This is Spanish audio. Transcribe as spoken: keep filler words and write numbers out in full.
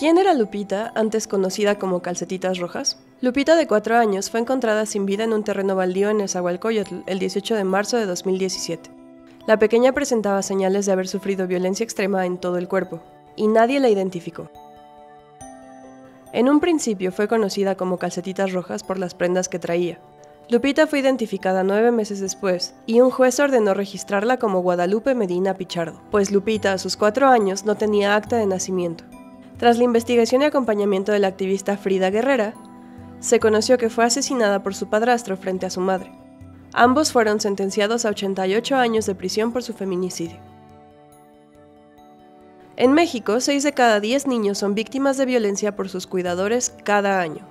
¿Quién era Lupita, antes conocida como Calcetitas Rojas? Lupita, de cuatro años, fue encontrada sin vida en un terreno baldío en Nezahualcóyotl el dieciocho de marzo de dos mil diecisiete. La pequeña presentaba señales de haber sufrido violencia extrema en todo el cuerpo, y nadie la identificó. En un principio fue conocida como Calcetitas Rojas por las prendas que traía. Lupita fue identificada nueve meses después, y un juez ordenó registrarla como Guadalupe Medina Pichardo, pues Lupita, a sus cuatro años, no tenía acta de nacimiento. Tras la investigación y acompañamiento de la activista Frida Guerrera, se conoció que fue asesinada por su padrastro frente a su madre. Ambos fueron sentenciados a ochenta y ocho años de prisión por su feminicidio. En México, seis de cada diez niños son víctimas de violencia por sus cuidadores cada año.